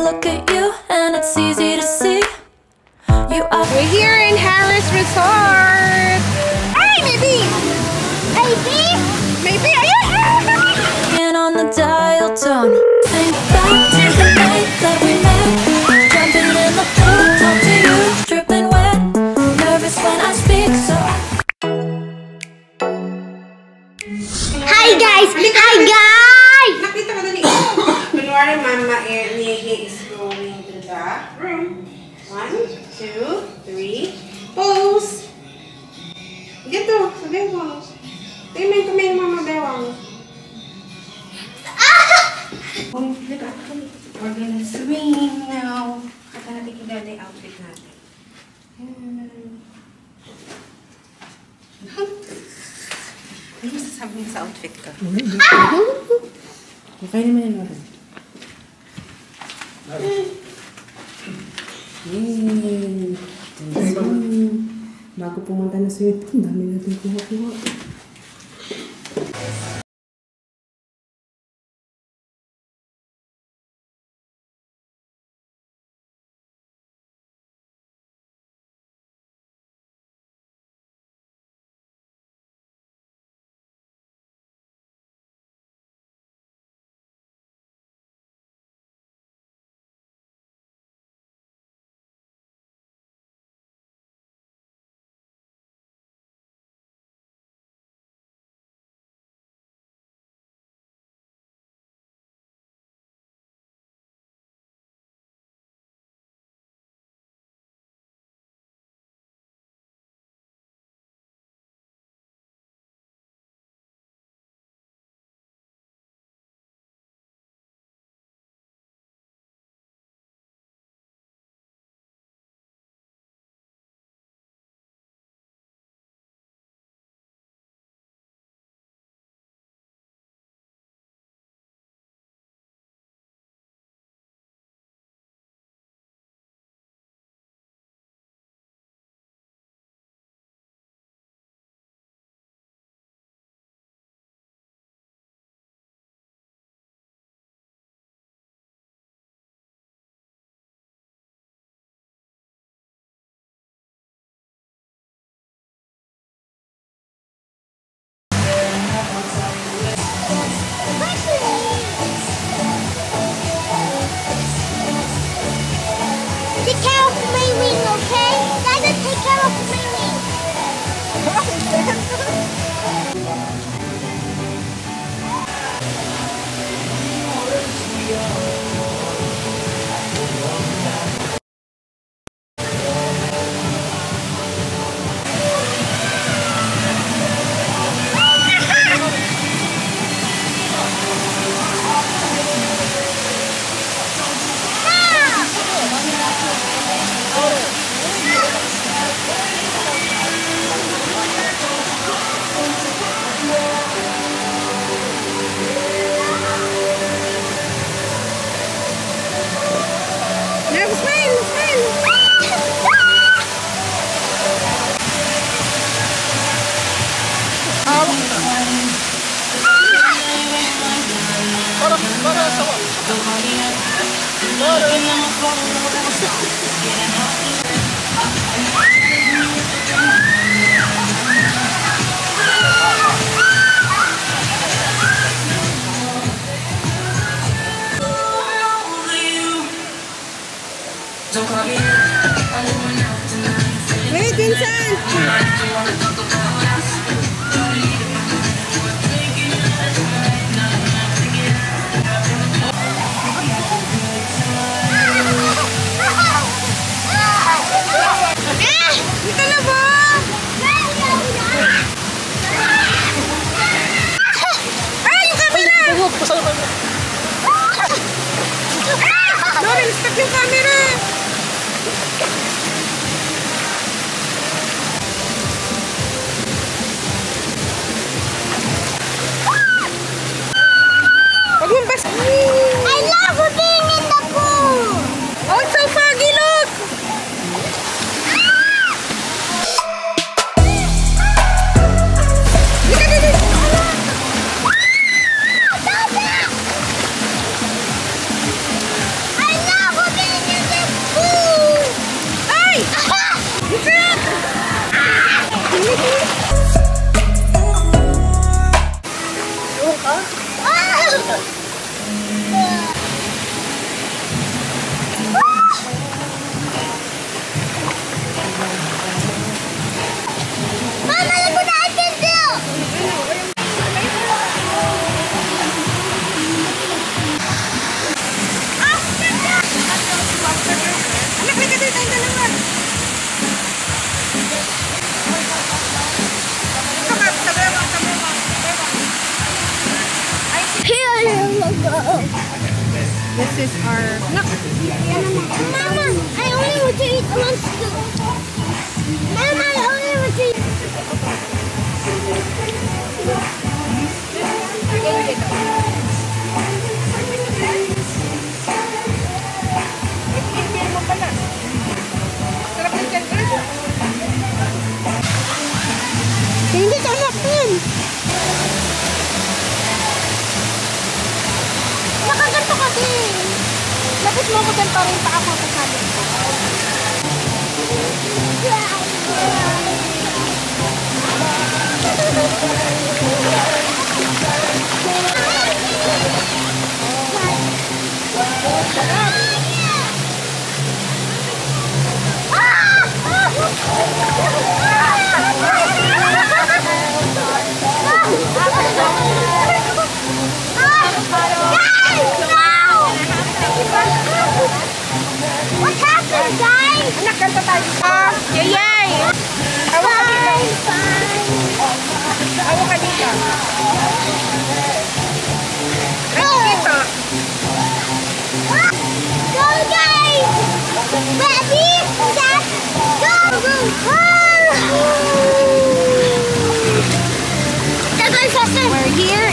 look at you and it's easy to see. We're here in Harrahs Resort. Hey, maybe. Maybe. Maybe. And on the dial tone, think back to the night that we met. Jumping in the pool, talk to you, dripping wet. Nervous when I speak, so. Hi guys. Hi guys. Nakita ko dali. Kunwari, Mama Niege is going to the room. 1, 2, 3. Pose. Dito. Sabihin ko. Tingnan ko may Mama Bewang. We're gonna swing now. Kata natin kaganda yung outfit natin. Ano masasabi mo sa outfit ka? Okay naman yun, Lauren. Yay! Bago pumunta na swimming pool, dami natin kuha-kuha. Take care of my wing, okay? Dada, take care of my wing. Wait, Vincent! Dito na ba? Ay, yung camera! Lauren, stop yung camera! Huwag mong basta! I love being in the pool. Oh, it's so foggy, look! I love This is our... Mama, I only want to eat one scoop. Mama, I only want to eat. Hindi anak yun. Nakaganto kasi. Lapit mo ko ganito rin pa ako sasabi. What happened, guys? Anak, kanta tayo. Yay! Awa ka dito. Awa ka dito. Dito. Go, guys! Ready, set, go! We're here